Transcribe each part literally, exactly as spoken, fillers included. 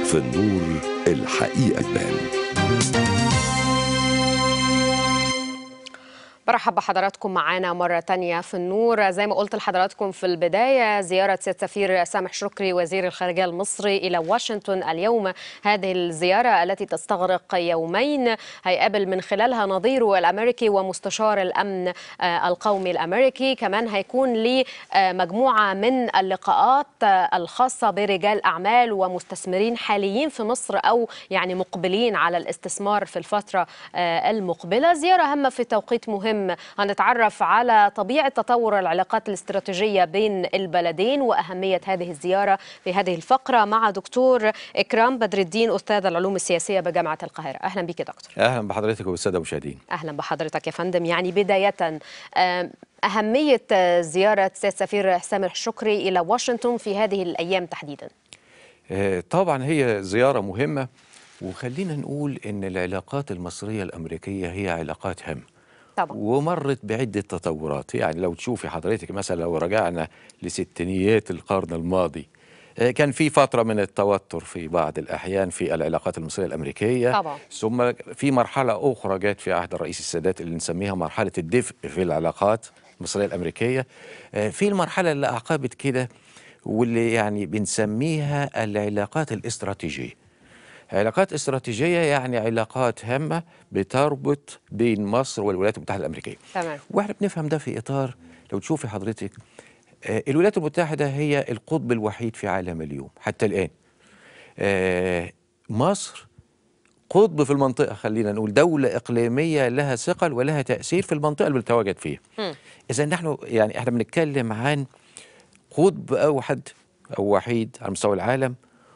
في النور الحقيقة تبان. برحب بحضراتكم معانا مرة تانية في النور. زي ما قلت لحضراتكم في البداية، زيارة سيادة السفير سامح شكري وزير الخارجية المصري إلى واشنطن اليوم. هذه الزيارة التي تستغرق يومين هيقابل من خلالها نظيره الأمريكي ومستشار الأمن القومي الأمريكي. كمان هيكون ليه مجموعة من اللقاءات الخاصة برجال أعمال ومستثمرين حاليين في مصر أو يعني مقبلين على الاستثمار في الفترة المقبلة. زيارة هامة في توقيت مهم. هنتعرف على طبيعة تطور العلاقات الاستراتيجية بين البلدين وأهمية هذه الزيارة في هذه الفقرة مع دكتور إكرام بدر الدين، أستاذ العلوم السياسية بجامعة القاهرة. أهلا بك دكتور. أهلا بحضرتك والسادة المشاهدين. أهلا بحضرتك يا فندم. يعني بداية، أهمية زيارة سيادة السفير سامح شكري إلى واشنطن في هذه الأيام تحديدا. طبعا هي زيارة مهمة، وخلينا نقول إن العلاقات المصرية الأمريكية هي علاقات هامة طبعا. ومرت بعدة تطورات. يعني لو تشوفي حضرتك مثلا لو رجعنا لستينيات القرن الماضي، كان في فترة من التوتر في بعض الأحيان في العلاقات المصرية الأمريكية طبعا. ثم في مرحلة أخرى جت في عهد الرئيس السادات اللي نسميها مرحلة الدفء في العلاقات المصرية الأمريكية. في المرحلة اللي أعقبت كده واللي يعني بنسميها العلاقات الاستراتيجية. علاقات استراتيجية يعني علاقات هامة بتربط بين مصر والولايات المتحدة الأمريكية. تمام. واحنا بنفهم ده في إطار، لو تشوفي حضرتك، الولايات المتحدة هي القطب الوحيد في عالم اليوم حتى الآن. مصر قطب في المنطقة، خلينا نقول دولة إقليمية لها ثقل ولها تأثير في المنطقة اللي بنتواجد فيها. إذا نحن يعني احنا بنتكلم عن قطب أوحد أو وحيد على مستوى العالم،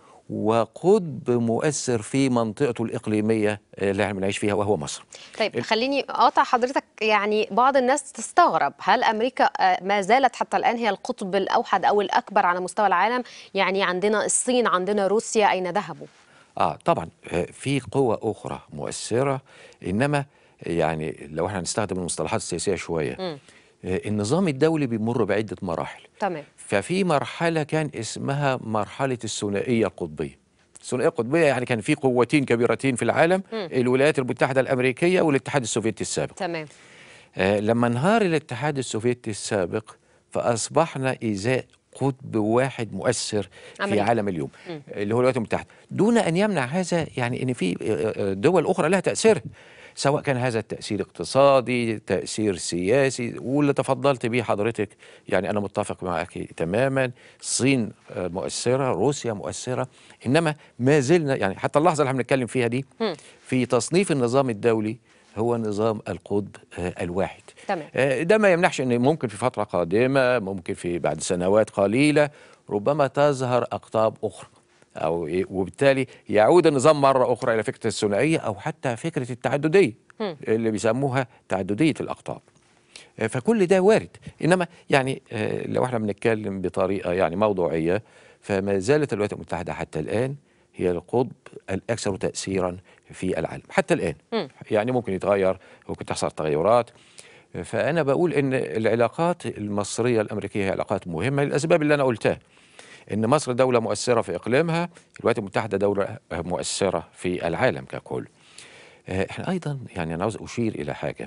وقطب مؤثر في منطقته الإقليمية اللي احنا بنعيش فيها وهو مصر. طيب خليني أقاطع حضرتك. يعني بعض الناس تستغرب، هل أمريكا ما زالت حتى الآن هي القطب الأوحد أو الأكبر على مستوى العالم؟ يعني عندنا الصين، عندنا روسيا، أين ذهبوا؟ آه طبعا في قوة أخرى مؤثرة، إنما يعني لو احنا هنستخدم المصطلحات السياسية شوية، م. النظام الدولي بيمر بعدة مراحل. تمام. ففي مرحلة كان اسمها مرحلة الثنائية القطبية. الثنائية القطبية يعني كان في قوتين كبيرتين في العالم، م. الولايات المتحدة الأمريكية والاتحاد السوفيتي السابق. تمام. آه لما انهار الاتحاد السوفيتي السابق فأصبحنا إزاء قطب واحد مؤثر أمريكا. في عالم اليوم، م. اللي هو الولايات المتحدة، دون أن يمنع هذا يعني أن في دول أخرى لها تأثير، سواء كان هذا التأثير اقتصادي، تأثير سياسي، واللي تفضلت به حضرتك يعني أنا متفق معك تماما. الصين مؤثرة، روسيا مؤثرة، إنما ما زلنا يعني حتى اللحظة اللي احنا بنتكلم فيها دي م. في تصنيف النظام الدولي هو نظام القطب الواحد. تمام. ده ما يمنعش أن ممكن في فترة قادمة، ممكن في بعد سنوات قليلة ربما تظهر أقطاب أخرى، أو وبالتالي يعود النظام مرة أخرى إلى فكرة الثنائية أو حتى فكرة التعددية م. اللي بيسموها تعددية الأقطاب. فكل ده وارد، إنما يعني لو احنا بنتكلم بطريقة يعني موضوعية، فما زالت الولايات المتحدة حتى الآن هي القطب الأكثر تأثيرا في العالم حتى الآن. م. يعني ممكن يتغير، ممكن تحصل تغيرات. فأنا بقول إن العلاقات المصرية الأمريكية هي علاقات مهمة للأسباب اللي أنا قلتها، إن مصر دولة مؤثرة في إقليمها، الولايات المتحدة دولة مؤثرة في العالم ككل. إحنا أيضا يعني أنا عاوز أشير إلى حاجة،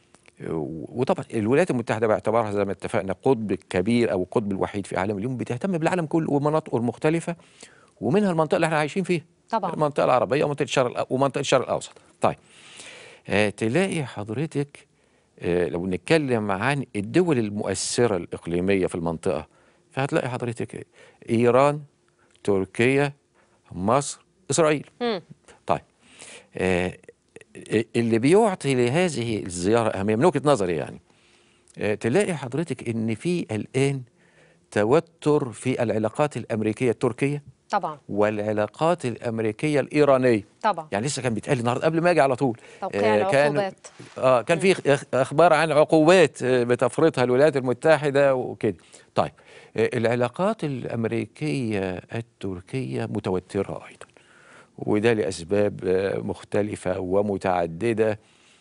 وطبعا الولايات المتحدة باعتبارها زي ما اتفقنا قطب كبير أو القطب الوحيد في عالم اليوم، بتهتم بالعالم كله ومناطقه المختلفة، ومنها المنطقة اللي احنا عايشين فيها طبعا، المنطقة العربية ومنطقة الشرق ومنطقة الشرق الأوسط. طيب آه تلاقي حضرتك آه لو نتكلم عن الدول المؤثرة الإقليمية في المنطقة، فهتلاقي حضرتك إيران، تركيا، مصر، إسرائيل. م. طيب آه اللي بيعطي لهذه الزيارة أهمية من وجهة نظري يعني آه تلاقي حضرتك إن في الآن توتر في العلاقات الأمريكية التركية طبعا والعلاقات الأمريكية الإيرانية طبعا. يعني لسه كان بيتقال النهارده قبل ما أجي على طول توقيع آه كان العقوبات. آه كان في أخبار عن عقوبات آه بتفرضها الولايات المتحدة وكده. طيب آه العلاقات الأمريكية التركية متوترة أيضا، وده لأسباب آه مختلفة ومتعددة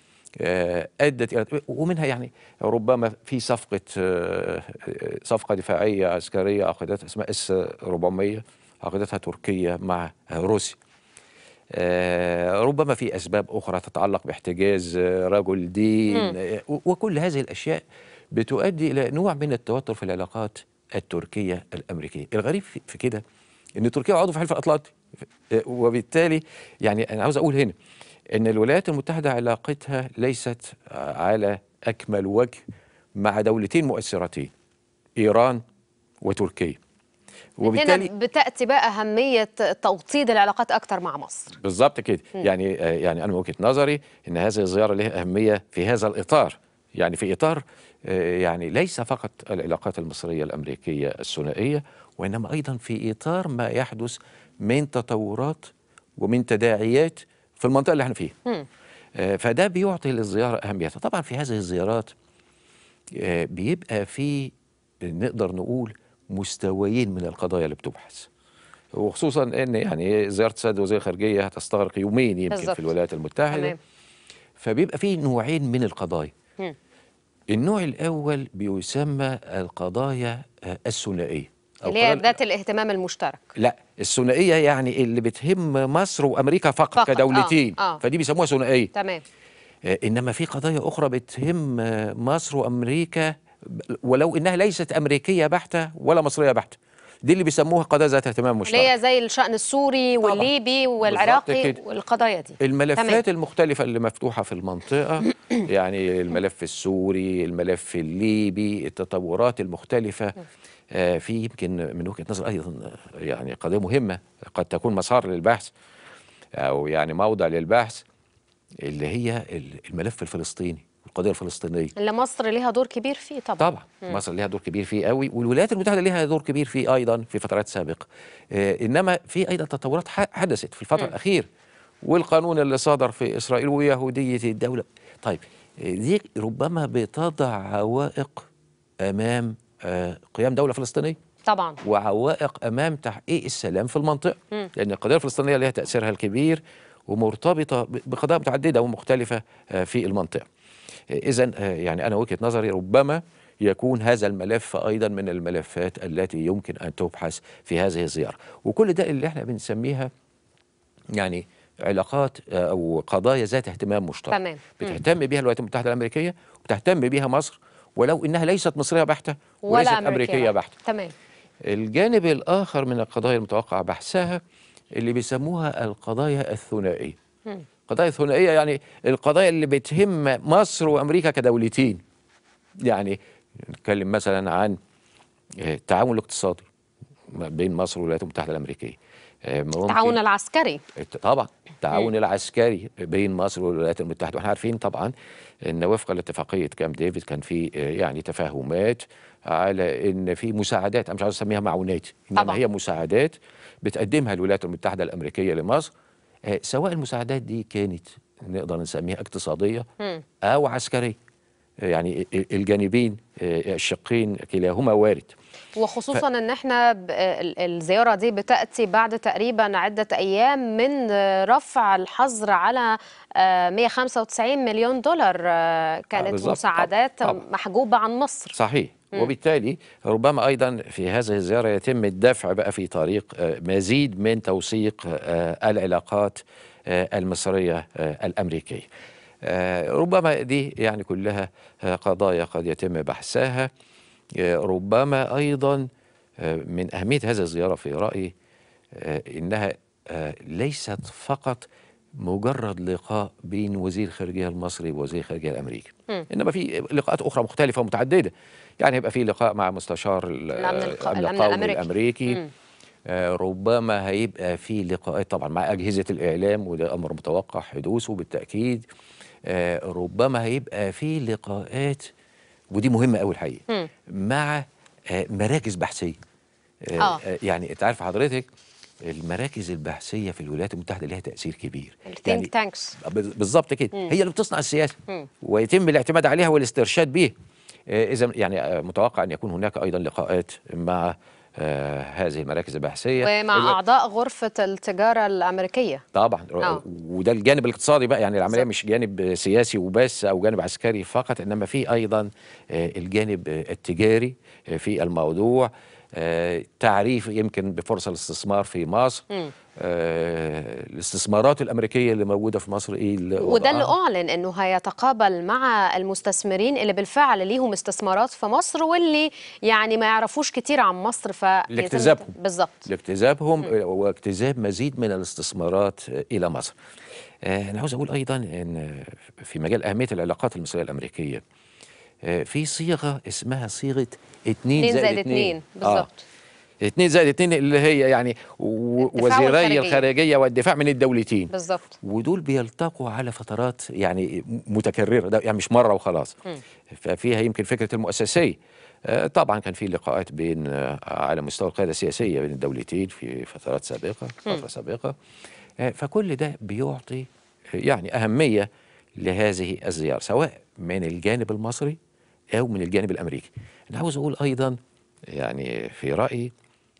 أدت إلى، ومنها يعني ربما في صفقة صفقة دفاعية عسكرية أخذتها اسمها اس أربعمية عقدتها تركيا مع روسيا. آه، ربما في أسباب أخرى تتعلق باحتجاز آه، رجل دين، آه، وكل هذه الأشياء بتؤدي إلى نوع من التوتر في العلاقات التركية الأمريكية. الغريب في في كده إن تركيا عضو في حلف الأطلنطي، آه، وبالتالي يعني أنا عاوز أقول هنا إن الولايات المتحدة علاقتها ليست على أكمل وجه مع دولتين مؤثرتين، إيران وتركيا. هنا بتأتي بقى أهمية توطيد العلاقات أكتر مع مصر. بالظبط كده. يعني آه، يعني أنا من وجهة نظري إن هذه الزيارة لها أهمية في هذا الإطار، يعني في إطار آه، يعني ليس فقط العلاقات المصرية الأمريكية الثنائية، وإنما أيضا في إطار ما يحدث من تطورات ومن تداعيات في المنطقة اللي احنا فيها. آه، فده بيعطي للزيارة أهميتها. طبعا في هذه الزيارات آه، بيبقى في نقدر نقول مستويين من القضايا اللي بتبحث، وخصوصا ان يعني زياره السيد وزير الخارجيه هتستغرق يومين يمكن بالزبط. في الولايات المتحده. تمام. فبيبقى في نوعين من القضايا. م. النوع الاول بيسمى القضايا الثنائيه، اللي هي ذات الاهتمام المشترك. لا، الثنائيه يعني اللي بتهم مصر وامريكا فقط, فقط. كدولتين. آه. آه. فدي بيسموها ثنائيه. تمام. آه انما في قضايا اخرى بتهم مصر وامريكا ولو انها ليست امريكيه بحته ولا مصريه بحته، دي اللي بيسموها قضايا ذات اهتمام مشترك، اللي هي زي الشأن السوري والليبي والعراقي والقضايا دي. الملفات تمام. المختلفة اللي مفتوحة في المنطقة يعني الملف السوري، الملف الليبي، التطورات المختلفة. آه في يمكن من وجهة نظر أيضا يعني قضية مهمة قد تكون مسار للبحث أو يعني موضع للبحث، اللي هي الملف الفلسطيني، القضية الفلسطينية اللي مصر ليها دور كبير فيه. طبعا طبعا مم. مصر ليها دور كبير فيه قوي، والولايات المتحدة ليها دور كبير فيه أيضا في فترات سابقة. آه إنما في أيضا تطورات حدثت في الفترة الأخيرة، والقانون اللي صدر في إسرائيل ويهودية الدولة. طيب دي ربما بتضع عوائق أمام آه قيام دولة فلسطينية طبعا، وعوائق أمام تحقيق السلام في المنطقة. مم. لأن القضية الفلسطينية لها تأثيرها الكبير ومرتبطة بقضايا متعددة ومختلفة آه في المنطقة. إذن يعني أنا وجهة نظري ربما يكون هذا الملف أيضا من الملفات التي يمكن أن تبحث في هذه الزيارة، وكل ده اللي احنا بنسميها يعني علاقات أو قضايا ذات اهتمام مشترك. تمام. بتهتم بها الولايات المتحدة الأمريكية وبتهتم بها مصر ولو إنها ليست مصرية بحتة وليست ولا أمريكية, أمريكية بحتة. تمام. الجانب الآخر من القضايا المتوقع بحثها اللي بيسموها القضايا الثنائية. م. قضايا ثنائية يعني القضايا اللي بتهم مصر وأمريكا كدولتين. يعني نتكلم مثلا عن التعاون الاقتصادي بين مصر والولايات المتحدة الأمريكية، التعاون العسكري طبعا، التعاون العسكري بين مصر والولايات المتحدة. واحنا عارفين طبعا ان وفقا لاتفاقية كامب ديفيد كان في يعني تفاهمات على ان في مساعدات، انا مش عاوز اسميها معونات، انما هي مساعدات بتقدمها الولايات المتحدة الأمريكية لمصر، سواء المساعدات دي كانت نقدر نسميها اقتصادية م. أو عسكرية، يعني الجانبين الشقين كلاهما وارد. وخصوصا ف... ان احنا ب... الزياره دي بتاتي بعد تقريبا عده ايام من رفع الحظر على مئة وخمسة وتسعين مليون دولار كانت آه مساعدات طبعا. محجوبه عن مصر. صحيح. م. وبالتالي ربما ايضا في هذه الزياره يتم الدفع بقى في طريق مزيد من توثيق العلاقات المصريه الامريكيه. ربما دي يعني كلها قضايا قد يتم بحثها. ربما أيضا من أهمية هذه الزيارة في رأيي إنها ليست فقط مجرد لقاء بين وزير الخارجية المصري ووزير الخارجية الأمريكي، م. إنما في لقاءات أخرى مختلفة ومتعددة. يعني يبقى في لقاء مع مستشار الأمن القومي الأمريكي، م. ربما هيبقى في لقاءات طبعا مع أجهزة الإعلام، وده أمر متوقع حدوثه بالتأكيد. ربما هيبقى في لقاءات، ودي مهمة أوي الحقيقة، مع مراكز بحثية. آه. يعني أنت عارف حضرتك المراكز البحثية في الولايات المتحدة لها تأثير كبير. الثينك تانكس بالظبط كده، هي اللي بتصنع السياسة م. ويتم الاعتماد عليها والاسترشاد بيها. إذا يعني متوقع أن يكون هناك أيضا لقاءات مع آه هذه المراكز البحثية ومع أعضاء غرفة التجارة الأمريكية طبعا. آه. وده الجانب الاقتصادي بقى، يعني العملية مش جانب سياسي وبس أو جانب عسكري فقط، إنما في أيضا آه الجانب التجاري في الموضوع. آه تعريف يمكن بفرص الاستثمار في مصر، آه الاستثمارات الامريكيه اللي موجوده في مصر ايه اللي وده اللي وضعها. أعلن أنه هيتقابل مع المستثمرين اللي بالفعل ليهم استثمارات في مصر واللي يعني ما يعرفوش كتير عن مصر فيتم لاجتذابهم بالظبط لاجتذابهم واجتذاب مزيد من الاستثمارات الى مصر. آه انا عاوز اقول ايضا ان في مجال اهميه العلاقات المصريه الامريكيه آه في صيغه اسمها صيغه اتنين زائد اتنين. بالظبط. آه. اتنين زائد اتنين اللي هي يعني وزيري الخارجيه والدفاع من الدولتين بالظبط، ودول بيلتقوا على فترات يعني متكرره، ده يعني مش مره وخلاص. م. ففيها يمكن فكره المؤسسيه. آه طبعا كان في لقاءات بين آه على مستوى القياده السياسيه بين الدولتين في فترات سابقه فتره م. سابقه. آه فكل ده بيعطي يعني اهميه لهذه الزياره سواء من الجانب المصري او من الجانب الامريكي. انا عاوز اقول ايضا يعني في رايي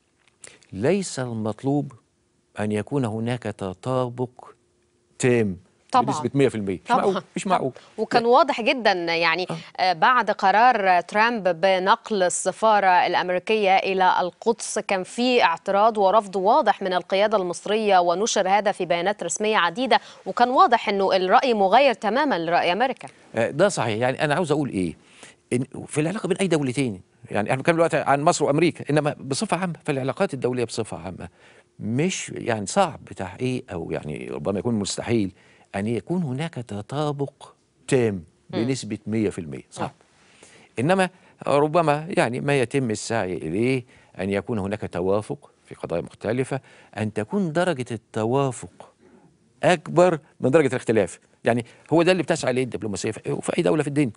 ليس المطلوب أن يكون هناك تطابق تام طبعا بنسبة مئة في المئة. مش معقول مش معقول. وكان واضح جدا يعني آه. بعد قرار ترامب بنقل السفارة الأمريكية إلى القدس كان في اعتراض ورفض واضح من القيادة المصرية ونشر هذا في بيانات رسمية عديدة وكان واضح أنه الرأي مغاير تماما لرأي أمريكا. آه ده صحيح. يعني أنا عاوز أقول إيه إن في العلاقة بين أي دولتين، يعني احنا بنتكلم دلوقتي عن مصر وامريكا، انما بصفه عامه في العلاقات الدوليه بصفه عامه مش يعني صعب تحقيق او يعني ربما يكون مستحيل ان يكون هناك تطابق تام بنسبه مئة في المئة. صعب. انما ربما يعني ما يتم السعي اليه ان يكون هناك توافق في قضايا مختلفه، ان تكون درجه التوافق اكبر من درجه الاختلاف. يعني هو ده اللي بتسعى اليه الدبلوماسيه في اي دوله في الدنيا،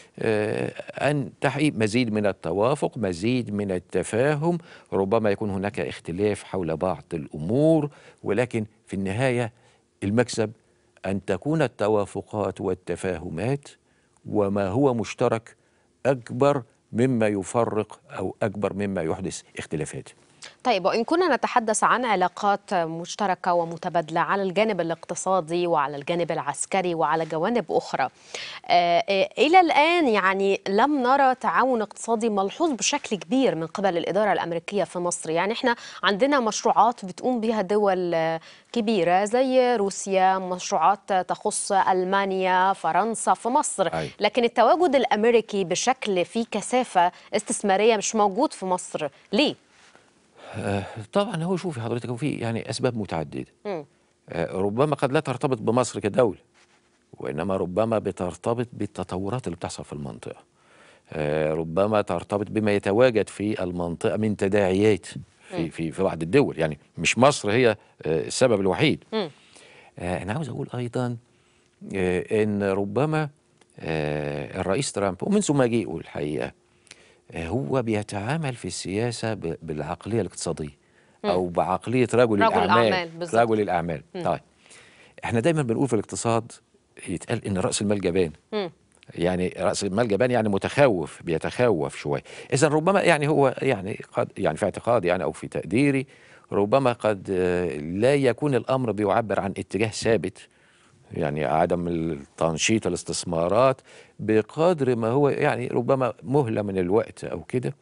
أن تحقيق مزيد من التوافق، مزيد من التفاهم. ربما يكون هناك اختلاف حول بعض الأمور، ولكن في النهاية المكسب أن تكون التوافقات والتفاهمات وما هو مشترك أكبر مما يفرق أو أكبر مما يحدث اختلافات. طيب، وإن كنا نتحدث عن علاقات مشتركة ومتبادلة على الجانب الاقتصادي وعلى الجانب العسكري وعلى جوانب أخرى، آه إلى الآن يعني لم نرى تعاون اقتصادي ملحوظ بشكل كبير من قبل الإدارة الأمريكية في مصر. يعني إحنا عندنا مشروعات بتقوم بها دول كبيرة زي روسيا، مشروعات تخص ألمانيا، فرنسا في مصر، أي. لكن التواجد الأمريكي بشكل فيه كثافة استثمارية مش موجود في مصر. ليه؟ آه طبعا هو شوفي حضرتك هو في يعني اسباب متعدده. آه ربما قد لا ترتبط بمصر كدوله، وانما ربما بترتبط بالتطورات اللي بتحصل في المنطقه. آه ربما ترتبط بما يتواجد في المنطقه من تداعيات في في في بعض الدول. يعني مش مصر هي آه السبب الوحيد. آه انا عاوز اقول ايضا آه ان ربما آه الرئيس ترامب ومنذ مجيئه الحقيقه هو بيتعامل في السياسة بالعقلية الاقتصادية أو بعقلية رجل, رجل الأعمال. رجل الأعمال. طيب احنا دايما بنقول في الاقتصاد يتقال إن رأس المال جبان. م. يعني رأس المال جبان يعني متخوف، بيتخوف شوية. إذا ربما يعني هو يعني قد يعني في اعتقادي يعني أو في تقديري ربما قد لا يكون الأمر بيعبر عن اتجاه ثابت، يعني عدم تنشيط الاستثمارات بقدر ما هو يعني ربما مهلة من الوقت أو كده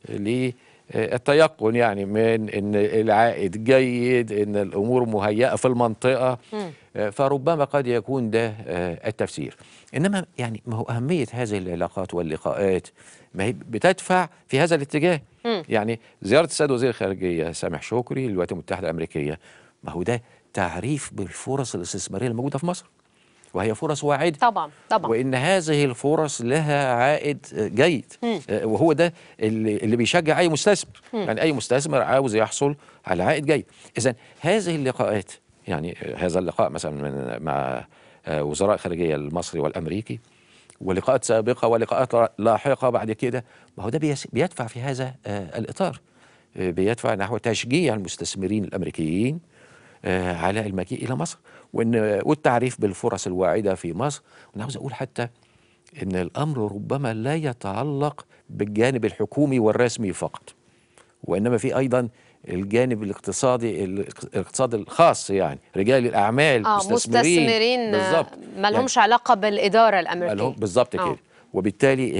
للتيقن يعني من أن العائد جيد، أن الأمور مهيئة في المنطقة. م. فربما قد يكون ده التفسير. إنما يعني ما هو أهمية هذه العلاقات واللقاءات ما هي بتدفع في هذا الاتجاه. م. يعني زيارة السيد وزير الخارجية سامح شكري للولايات المتحدة الأمريكية ما هو ده تعريف بالفرص الاستثمارية الموجودة في مصر، وهي فرص واعدة طبعا طبعا، وإن هذه الفرص لها عائد جيد. م. وهو ده اللي, اللي بيشجع أي مستثمر. م. يعني أي مستثمر عاوز يحصل على عائد جيد. إذن هذه اللقاءات يعني هذا اللقاء مثلا من مع وزراء الخارجية المصري والأمريكي ولقاءات سابقة ولقاءات لاحقة بعد كده، ما هو ده بيدفع في هذا الإطار، بيدفع نحو تشجيع المستثمرين الأمريكيين على المجيء إلى مصر وإن والتعريف بالفرص الواعدة في مصر. وأنا عاوز أقول حتى إن الأمر ربما لا يتعلق بالجانب الحكومي والرسمي فقط، وإنما في أيضا الجانب الاقتصادي الاقتصاد الخاص، يعني رجال الأعمال آه مستثمرين, مستثمرين بالظبط ما لهمش يعني علاقة بالإدارة الأمريكية بالظبط كده. وبالتالي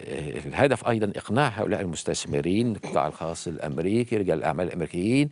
الهدف أيضا إقناع هؤلاء المستثمرين، القطاع الخاص الأمريكي، رجال الأعمال الأمريكيين،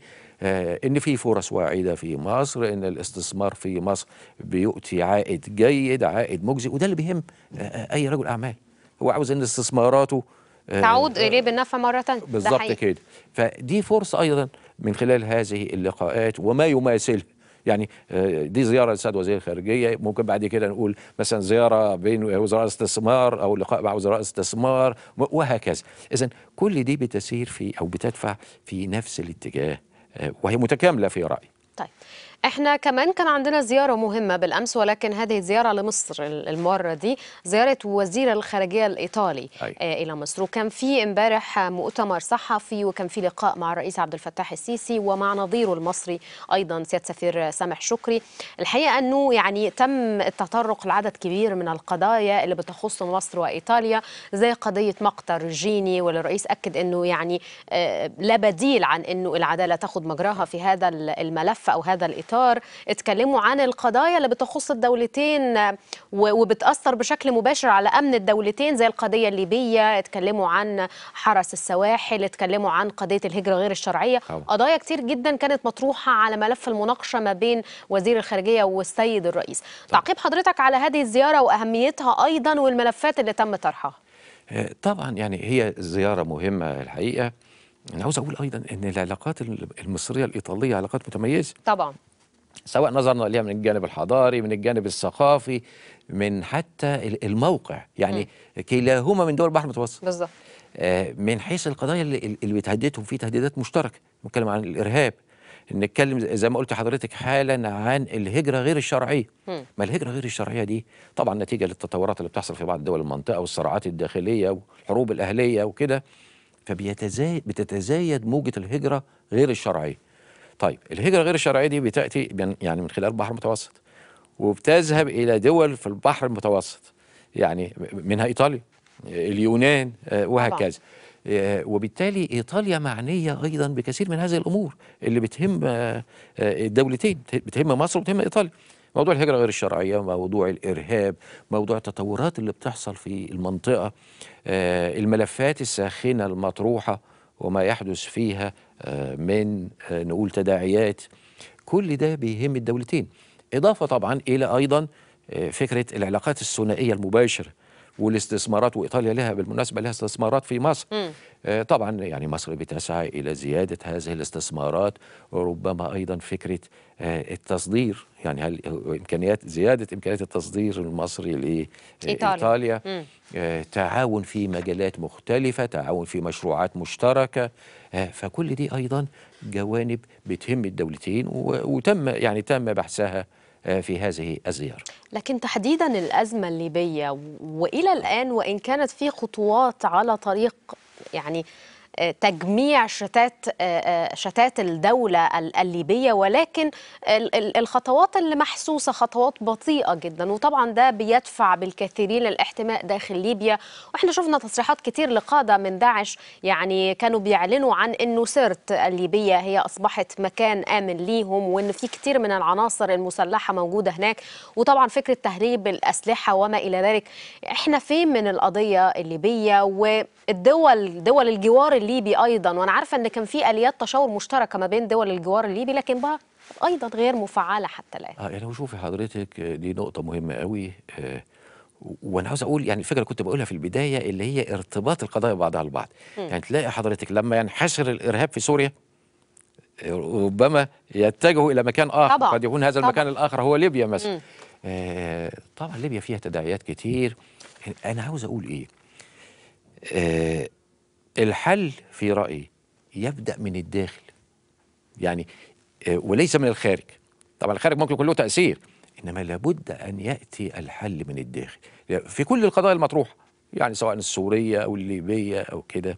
إن في فرص واعدة في مصر، إن الاستثمار في مصر بيؤتي عائد جيد، عائد مجزي، وده اللي بيهم أي رجل أعمال. هو عاوز إن استثماراته تعود إليه بالنفع مرة ثانية. بالظبط كده. فدي فرصة أيضا من خلال هذه اللقاءات وما يماثلها. يعني دي زيارة لسيد وزير الخارجية، ممكن بعد كده نقول مثلا زيارة بين وزراء الاستثمار أو لقاء مع وزراء الاستثمار وهكذا. إذن كل دي بتسير في أو بتدفع في نفس الاتجاه، وهي متكاملة في رأيي. طيب، احنا كمان كان عندنا زيارة مهمة بالأمس، ولكن هذه الزيارة لمصر المرة دي زيارة وزير الخارجية الإيطالي أي. إلى مصر، وكان في امبارح مؤتمر صحفي، وكان في لقاء مع الرئيس عبد الفتاح السيسي ومع نظيره المصري أيضا سيادة سفير سامح شكري. الحقيقة أنه يعني تم التطرق لعدد كبير من القضايا اللي بتخص مصر وإيطاليا، زي قضية مقتل جيني، والرئيس أكد أنه يعني لا بديل عن أنه العدالة تاخد مجراها في هذا الملف أو هذا الإطار. اتكلموا عن القضايا اللي بتخص الدولتين وبتأثر بشكل مباشر على أمن الدولتين، زي القضية الليبية، اتكلموا عن حرس السواحل، اتكلموا عن قضية الهجرة غير الشرعية. قضايا كتير جدا كانت مطروحة على ملف المناقشة ما بين وزير الخارجية والسيد الرئيس. تعقيب حضرتك على هذه الزيارة وأهميتها أيضا والملفات اللي تم طرحها؟ طبعا يعني هي زيارة مهمة الحقيقة. أنا عاوز أقول أيضا أن العلاقات المصرية الإيطالية علاقات متميزة طبعا، سواء نظرنا ليها من الجانب الحضاري، من الجانب الثقافي، من حتى الموقع. يعني م. كلاهما من دول البحر المتوسط بالظبط. آه من حيث القضايا اللي, اللي بتهددهم في تهديدات مشتركة. نتكلم عن الإرهاب، نتكلم زي ما قلت حضرتك حالا عن الهجرة غير الشرعية. م. ما الهجرة غير الشرعية دي طبعا نتيجة للتطورات اللي بتحصل في بعض دول المنطقة والصراعات الداخلية والحروب الأهلية وكده، فبيتزايد بتتزايد موجة الهجرة غير الشرعية. طيب الهجرة غير الشرعية دي بتأتي يعني من خلال البحر المتوسط، وبتذهب إلى دول في البحر المتوسط، يعني منها إيطاليا، اليونان، وهكذا. وبالتالي إيطاليا معنية أيضا بكثير من هذه الأمور اللي بتهم الدولتين، بتهم مصر وبتهم إيطاليا. موضوع الهجرة غير الشرعية، موضوع الإرهاب، موضوع التطورات اللي بتحصل في المنطقة، الملفات الساخنة المطروحة وما يحدث فيها من نقول تداعيات، كل ده بيهم الدولتين. إضافة طبعا إلى أيضا فكرة العلاقات الثنائية المباشرة والاستثمارات، وإيطاليا لها بالمناسبة لها استثمارات في مصر. م. طبعا يعني مصر بتسعى إلى زيادة هذه الاستثمارات، وربما أيضا فكرة التصدير، يعني هل إمكانيات زيادة إمكانيات التصدير المصري لإيطاليا، تعاون في مجالات مختلفة، تعاون في مشروعات مشتركة. فكل دي أيضا جوانب بتهم الدولتين، وتم يعني تم بحثها في هذه الزيارة. لكن تحديدا الأزمة الليبية، وإلى الآن وإن كانت في خطوات على طريق يعني تجميع شتات شتات الدولة الليبية، ولكن الخطوات اللي محسوسة خطوات بطيئة جدا، وطبعا ده بيدفع بالكثيرين للاحتماء داخل ليبيا. واحنا شفنا تصريحات كتير لقادة من داعش يعني كانوا بيعلنوا عن انه سرت الليبية هي اصبحت مكان آمن ليهم، وان في كتير من العناصر المسلحة موجودة هناك، وطبعا فكرة تهريب الأسلحة وما إلى ذلك. احنا فين من القضية الليبية والدول دول الجوار الليبي ايضا؟ وانا عارفه ان كان في اليات تشاور مشتركه ما بين دول الجوار الليبي، لكن بقى ايضا غير مفعله حتى الان. اه يعني شوفي حضرتك، دي نقطه مهمه قوي. آه وانا عاوز اقول يعني الفكره كنت بقولها في البدايه، اللي هي ارتباط القضايا بعضها البعض. م. يعني تلاقي حضرتك لما ينحشر الارهاب في سوريا ربما يتجهوا الى مكان اخر، طبعا. قد يكون هذا طبعا. المكان الاخر هو ليبيا مثلا. آه طبعا ليبيا فيها تداعيات كتير. انا عاوز اقول ايه، آه الحل في رأيي يبدأ من الداخل، يعني وليس من الخارج. طبعا الخارج ممكن يكون له تأثير، إنما لابد أن يأتي الحل من الداخل في كل القضايا المطروحة، يعني سواء السورية أو الليبية أو كده.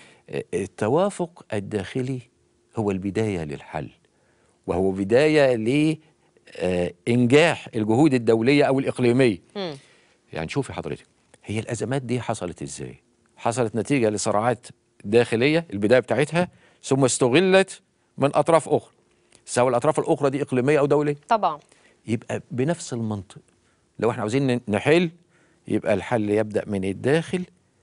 التوافق الداخلي هو البداية للحل، وهو بداية لإنجاح الجهود الدولية أو الإقليمية. م. يعني شوفي حضرتك، هي الأزمات دي حصلت إزاي؟ حصلت نتيجة لصراعات داخلية البداية بتاعتها، ثم استغلت من أطراف أخرى، سواء الأطراف الأخرى دي إقليمية أو دولية. طبعا. يبقى بنفس المنطق، لو احنا عاوزين نحل يبقى الحل يبدأ من الداخل،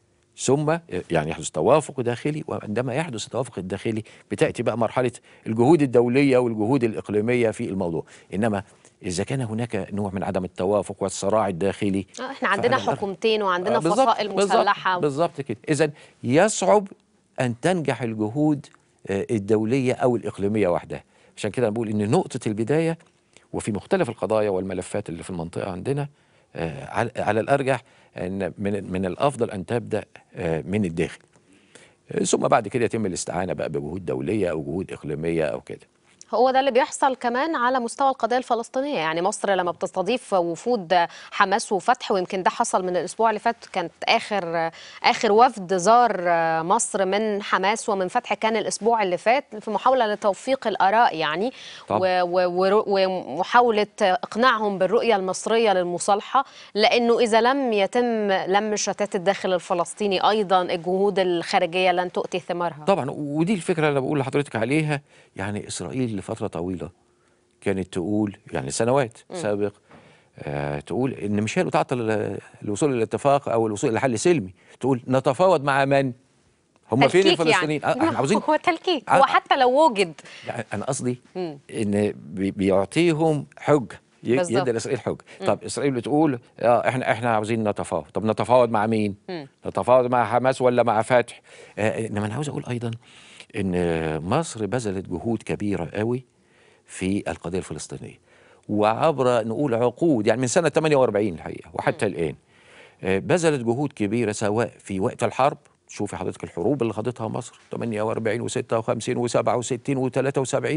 ثم يعني يحدث توافق داخلي، وعندما يحدث التوافق الداخلي بتأتي بقى مرحلة الجهود الدولية والجهود الإقليمية في الموضوع. إنما إذا كان هناك نوع من عدم التوافق والصراع الداخلي، آه، احنا عندنا فعلى الأرض حكومتين وعندنا بالظبط فصائل بالظبط مسلحة. بالظبط كده. إذا يصعب أن تنجح الجهود آه، الدولية أو الإقليمية وحدها. عشان كده أنا بقول إن نقطة البداية وفي مختلف القضايا والملفات اللي في المنطقة عندنا آه، على على الأرجح أن من من الأفضل أن تبدأ آه، من الداخل، آه، ثم بعد كده يتم الاستعانة بقى بجهود دولية أو جهود إقليمية أو كده. هو ده اللي بيحصل كمان على مستوى القضية الفلسطينية. يعني مصر لما بتستضيف وفود حماس وفتح، ويمكن ده حصل من الأسبوع اللي فات، كانت آخر آخر وفد زار مصر من حماس ومن فتح كان الأسبوع اللي فات في محاولة لتوفيق الآراء يعني، طبعا. و- و- ومحاولة إقناعهم بالرؤية المصرية للمصالحة، لأنه إذا لم يتم لم شتات الداخل الفلسطيني أيضا الجهود الخارجية لن تؤتي ثمارها. طبعا، ودي الفكرة اللي أنا بقول لحضرتك عليها. يعني إسرائيل لفترة طويلة كانت تقول، يعني سنوات سابق، آه تقول إن مش هي اللي تعطل ال- الوصول للاتفاق أو الوصول إلى حل سلمي. تقول نتفاوض مع من؟ هم فين تلكيك يعني. الفلسطينيين؟ آه احنا عاوزين. هو تلكيك، ع- هو حتى لو وجد. يعني أنا قصدي مم. إن بي- بيعطيهم حجة، ي- يدي بالظبط. لإسرائيل حجة. طب إسرائيل بتقول آه احنا احنا عاوزين نتفاوض. طب نتفاوض مع مين؟ مم. نتفاوض مع حماس ولا مع فتح؟ آه انما انا عاوز اقول ايضا ان مصر بذلت جهود كبيرة قوي في القضية الفلسطينية، وعبر نقول عقود، يعني من سنة ثمانية وأربعين الحقيقة وحتى الآن آه، بذلت جهود كبيرة، سواء في وقت الحرب. شوفي حضرتك الحروب اللي خاضتها مصر ثمانية وأربعين و56 و67 و73،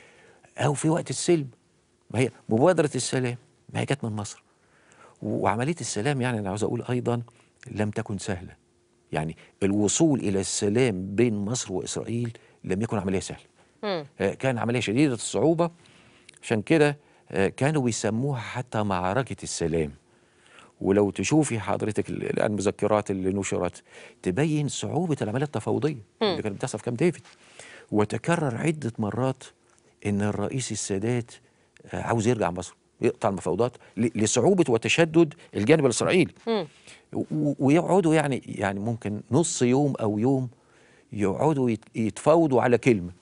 أو في وقت السلم. ما هي مبادرة السلام ما هي جت من مصر. وعملية السلام يعني أنا عاوز أقول أيضا لم تكن سهلة. يعني الوصول إلى السلام بين مصر وإسرائيل لم يكن عملية سهلة. مم. آه، كان عملية شديدة الصعوبة. عشان كده آه، كانوا بيسموها حتى معركة السلام. ولو تشوفي حضرتك ال- المذكرات اللي نشرت تبين صعوبة العملية التفاوضية اللي كانت بتحصل في كامب ديفيد. وتكرر عدة مرات إن الرئيس السادات آه، عاوز يرجع مصر، يقطع المفاوضات ل- لصعوبة وتشدد الجانب الإسرائيلي. مم. و- ويقعدوا يعني يعني ممكن نص يوم أو يوم يقعدوا يت- يتفاوضوا على كلمة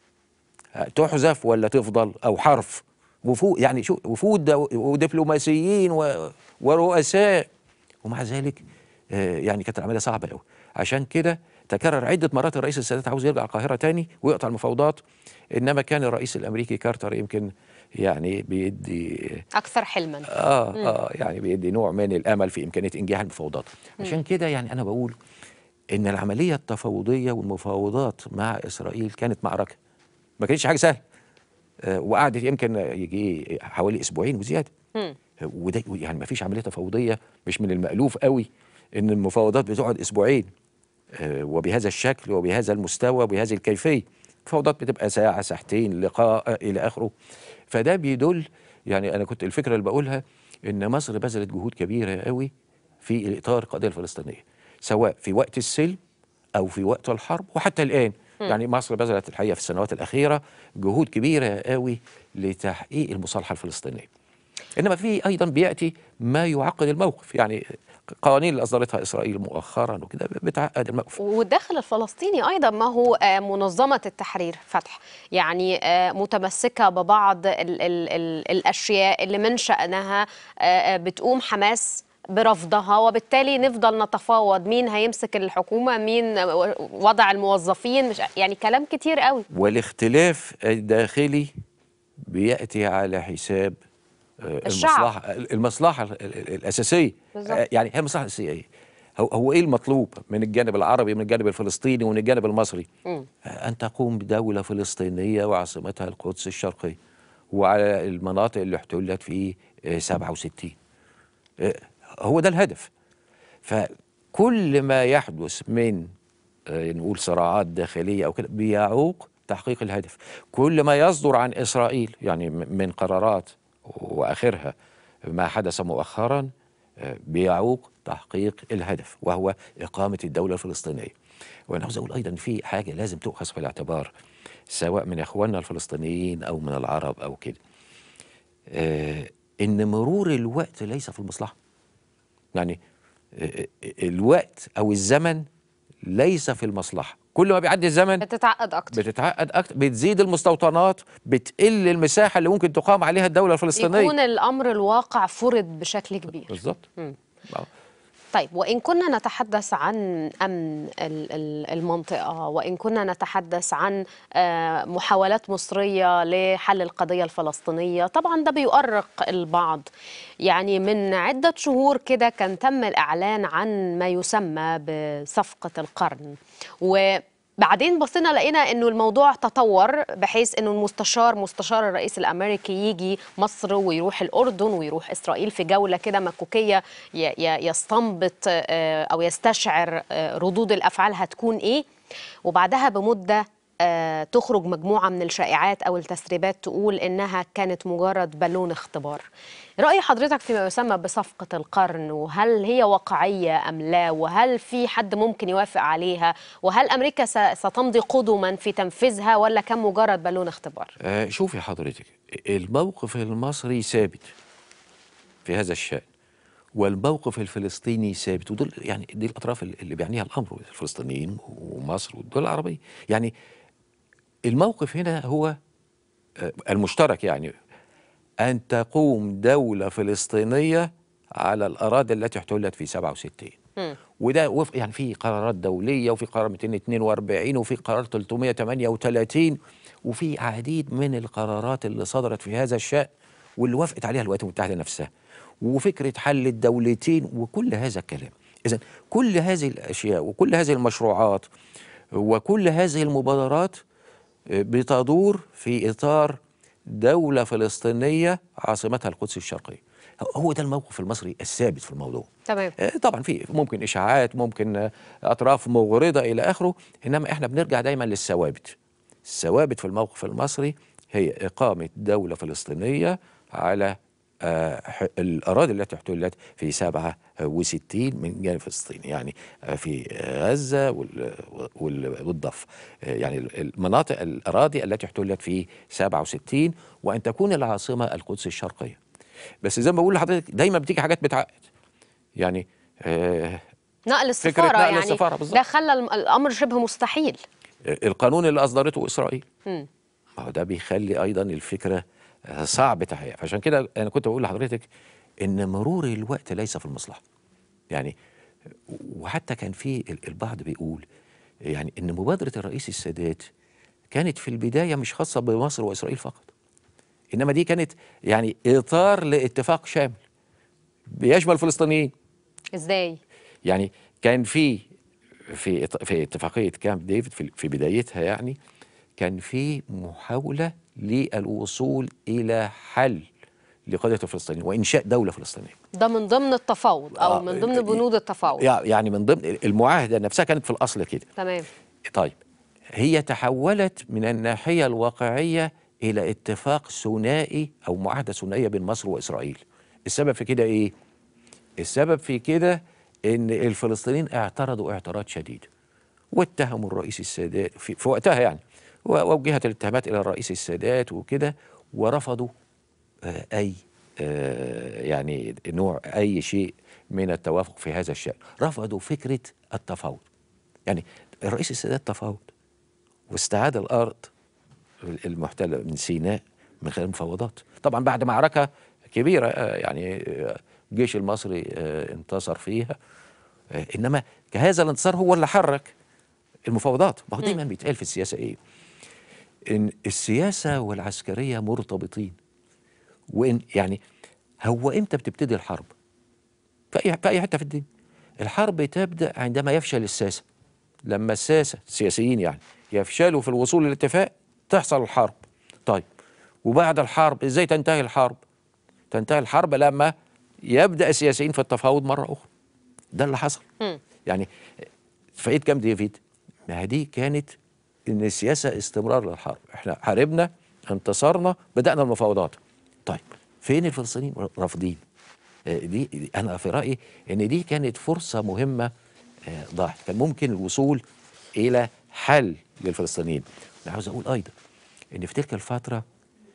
تحذف ولا تفضل، او حرف. وفود، يعني شو وفود دو- ودبلوماسيين و- ورؤساء، ومع ذلك آه، يعني كانت العمليه صعبه قوي. عشان كده تكرر عده مرات الرئيس السادات عاوز يرجع القاهره تاني ويقطع المفاوضات. انما كان الرئيس الامريكي كارتر يمكن يعني بيدي أكثر حلما. اه اه يعني بيدي نوع من الامل في امكانيه انجاح المفاوضات. عشان كده يعني انا بقول ان العمليه التفاوضيه والمفاوضات مع اسرائيل كانت معركه، ما كانتش حاجه سهله. آه، وقعدت يمكن يجي حوالي اسبوعين وزياده. مم. آه، وده يعني ما فيش عمليه تفاوضيه، مش من المألوف قوي ان المفاوضات بتقعد اسبوعين آه، وبهذا الشكل وبهذا المستوى وبهذه الكيفيه. المفاوضات بتبقى ساعه ساعتين لقاء آه، الى اخره. فده بيدل، يعني انا كنت الفكره اللي بقولها ان مصر بذلت جهود كبيره قوي في اطار القضيه الفلسطينيه، سواء في وقت السلم او في وقت الحرب وحتى الان. يعني مصر بذلت الحقيقه في السنوات الاخيره جهود كبيره قوي لتحقيق المصالحه الفلسطينيه. انما في ايضا بياتي ما يعقد الموقف، يعني قوانين اللي اصدرتها اسرائيل مؤخرا وكده بتعقد الموقف. والداخل الفلسطيني أيضا ما هو آه، منظمة التحرير فتح، يعني آه، متمسكة ببعض ال ال ال الأشياء اللي من شأنها آه، آه، بتقوم حماس برفضها، وبالتالي نفضل نتفاوض مين هيمسك الحكومة، مين آه، وضع الموظفين، مش يعني كلام كتير قوي. والاختلاف الداخلي بياتي على حساب آه، الشعب. المصلحه المصلحه ال- ال- الاساسيه. بالظبط. آه، يعني هي المصلحه الاساسيه ايه؟ هو, هو ايه المطلوب من الجانب العربي، من الجانب الفلسطيني ومن الجانب المصري؟ مم. آه، ان تقوم بدوله فلسطينيه وعاصمتها القدس الشرقيه وعلى المناطق اللي احتلت في آه، سبعة وستين. آه، هو ده الهدف. فكل ما يحدث من آه، نقول صراعات داخليه او كده بيعوق تحقيق الهدف. كل ما يصدر عن اسرائيل يعني م- من قرارات واخرها ما حدث مؤخرا آه، بيعوق تحقيق الهدف، وهو اقامه الدوله الفلسطينيه. وانا عاوز اقول ايضا في حاجه لازم تؤخذ في الاعتبار، سواء من اخواننا الفلسطينيين او من العرب او كده، آه، ان مرور الوقت ليس في المصلحه. يعني الوقت او الزمن ليس في المصلحه. كل ما بيعدي الزمن بتتعقد اكتر بتتعقد اكتر، بتزيد المستوطنات، بتقل المساحه اللي ممكن تقام عليها الدوله الفلسطينيه. يكون الامر الواقع فرض بشكل كبير. بالظبط. طيب، وإن كنا نتحدث عن أمن المنطقة، وإن كنا نتحدث عن محاولات مصرية لحل القضية الفلسطينية، طبعا ده بيؤرق البعض. يعني من عدة شهور كده كان تم الإعلان عن ما يسمى بصفقة القرن، و بعدين بصينا لقينا انه الموضوع تطور بحيث انه المستشار مستشار الرئيس الامريكي يجي مصر ويروح الاردن ويروح اسرائيل في جوله كده مكوكيه يستنبط او يستشعر ردود الافعال هتكون ايه، وبعدها بمده تخرج مجموعه من الشائعات او التسريبات تقول انها كانت مجرد بالون اختبار. رأي حضرتك فيما يسمى بصفقة القرن، وهل هي واقعية أم لا؟ وهل في حد ممكن يوافق عليها؟ وهل أمريكا ستمضي قدما في تنفيذها ولا كان مجرد بالون اختبار؟ آه شوفي حضرتك، الموقف المصري ثابت في هذا الشأن، والموقف الفلسطيني ثابت، ودول يعني دي الأطراف اللي بيعنيها الأمر، الفلسطينيين ومصر والدول العربية. يعني الموقف هنا هو آه المشترك، يعني أن تقوم دولة فلسطينية على الأراضي التي احتلت في سبعة وستين. م. وده وفق يعني في قرارات دولية، وفي قرار مئتين واثنين وأربعين، وفي قرار ثلاثمئة وثمانية وثلاثين، وفي عديد من القرارات اللي صدرت في هذا الشأن واللي وافقت عليها الولايات المتحدة نفسها، وفكرة حل الدولتين وكل هذا الكلام. إذن كل هذه الأشياء وكل هذه المشروعات وكل هذه المبادرات بتدور في إطار دولة فلسطينية عاصمتها القدس الشرقية. هو ده الموقف المصري الثابت في الموضوع. تمام. طبعا في ممكن إشاعات، ممكن أطراف مغرضة إلى آخره، إنما إحنا بنرجع دايما للثوابت. الثوابت في الموقف المصري هي إقامة دولة فلسطينية على آه الأراضي التي احتلت في سبعة وستين من جانب فلسطين، يعني آه في غزة والضفة، آه يعني المناطق الأراضي التي احتلت في سبعة وستين، وأن تكون العاصمة القدس الشرقية. بس زي ما بقول لحضرتك دايما بتيجي حاجات بتعقد، يعني آه نقل السفارة، نقل يعني السفارة بالظبط. ده خلى الأمر شبه مستحيل. القانون اللي أصدرته إسرائيل، ما هو ده بيخلي أيضا الفكرة صعب تحقيقها. فعشان كده انا كنت بقول لحضرتك ان مرور الوقت ليس في المصلحه. يعني وحتى كان في البعض بيقول يعني ان مبادره الرئيس السادات كانت في البدايه مش خاصه بمصر واسرائيل فقط، انما دي كانت يعني اطار لاتفاق شامل بيشمل الفلسطينيين. ازاي؟ يعني كان في في في اتفاقيه كامب ديفيد في في بدايتها، يعني كان في محاوله للوصول إلى حل لقضية الفلسطينيين وإنشاء دولة فلسطينية. ده من ضمن التفاوض أو من ضمن بنود التفاوض، يعني من ضمن المعاهدة نفسها كانت في الأصل كده. تمام. طيب هي تحولت من الناحية الواقعية إلى اتفاق ثنائي أو معاهدة ثنائية بين مصر وإسرائيل. السبب في كده إيه؟ السبب في كده إن الفلسطينيين اعترضوا اعتراض شديد واتهموا الرئيس السادات في, في وقتها، يعني ووجهت الاتهامات إلى الرئيس السادات وكده، ورفضوا آه أي آه يعني نوع أي شيء من التوافق في هذا الشأن. رفضوا فكرة التفاوض. يعني الرئيس السادات تفاوض واستعاد الأرض المحتلة من سيناء من خلال المفاوضات، طبعا بعد معركة كبيرة، آه يعني الجيش المصري آه انتصر فيها، آه إنما هذا الانتصار هو اللي حرك المفاوضات. ما هو دايما بيتقال في السياسة إيه؟ إن السياسة والعسكرية مرتبطين، وإن يعني هو إمتى بتبتدي الحرب؟ في أي في أي حتة في الدنيا الحرب تبدأ عندما يفشل الساسة. لما الساسة السياسيين يعني يفشلوا في الوصول للاتفاق تحصل الحرب. طيب وبعد الحرب إزاي تنتهي الحرب؟ تنتهي الحرب لما يبدأ السياسيين في التفاوض مرة أخرى. ده اللي حصل. م. يعني اتفاقية كامب ديفيد ما دي كانت إن السياسة استمرار للحرب، إحنا حاربنا انتصرنا بدأنا المفاوضات. طيب فين الفلسطينيين؟ رافضين. دي, دي أنا في رأيي إن دي كانت فرصة مهمة ضاعت، كان ممكن الوصول إلى حل للفلسطينيين. أنا عاوز أقول أيضا إن في تلك الفترة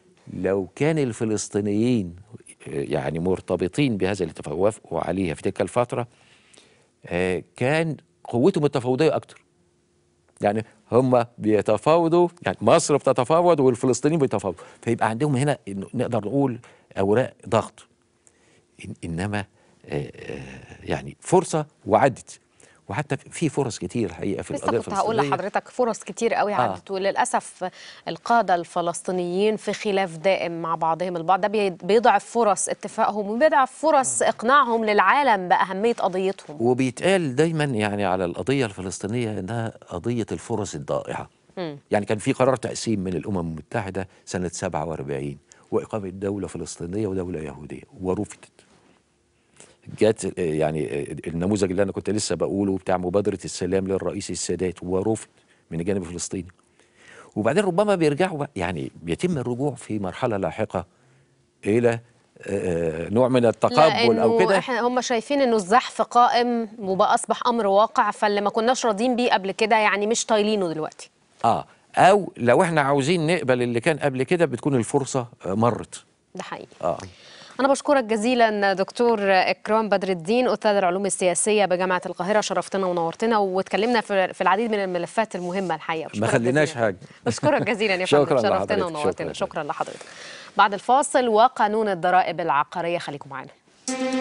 لو كان الفلسطينيين يعني مرتبطين بهذا الاتفاق ووافقوا عليها في تلك الفترة، آه كان قوتهم التفاوضيه اكتر. يعني هم بيتفاوضوا، يعني مصر بتتفاوض والفلسطينيين بيتفاوضوا، فيبقى عندهم هنا نقدر نقول اوراق ضغط. إن انما آه يعني فرصه وعدت، وحتى في فرص كتير حقيقه في القضيه لسه كنت هقول الفلسطينيه. لحضرتك فرص كتير قوي آه. عدت، وللاسف القاده الفلسطينيين في خلاف دائم مع بعضهم البعض، ده بي- بيضعف فرص اتفاقهم وبيضعف فرص اقناعهم للعالم باهميه قضيتهم. وبيتقال دايما يعني على القضيه الفلسطينيه انها قضيه الفرص الضائعه. مم. يعني كان في قرار تقسيم من الامم المتحده سنه سبعة وأربعين واقامه دوله فلسطينيه ودوله يهوديه، ورفضت. جت يعني النموذج اللي انا كنت لسه بقوله بتاع مبادره السلام للرئيس السادات، ورفض من الجانب الفلسطيني. وبعدين ربما بيرجعوا بقى، يعني بيتم الرجوع في مرحله لاحقه الى آه، نوع من التقبل او لانه كده. احنا هم شايفين انه الزحف قائم وبقى اصبح امر واقع، فاللي ما كناش راضيين بيه قبل كده يعني مش طايلينه دلوقتي. اه او لو احنا عاوزين نقبل اللي كان قبل كده بتكون الفرصه آه، مرت. ده حقيقي. اه أنا بشكرك جزيلا دكتور إكرام بدر الدين، أستاذ العلوم السياسية بجامعة القاهرة، شرفتنا ونورتنا واتكلمنا في في العديد من الملفات المهمة الحقيقة. ما خليناش جزيلا. حاجه. بشكرك جزيلا يا شكراً فندم، شرفتنا لحضرتك. ونورتنا. شكراً. شكرا لحضرتك. بعد الفاصل وقانون الضرائب العقارية، خليكم معنا.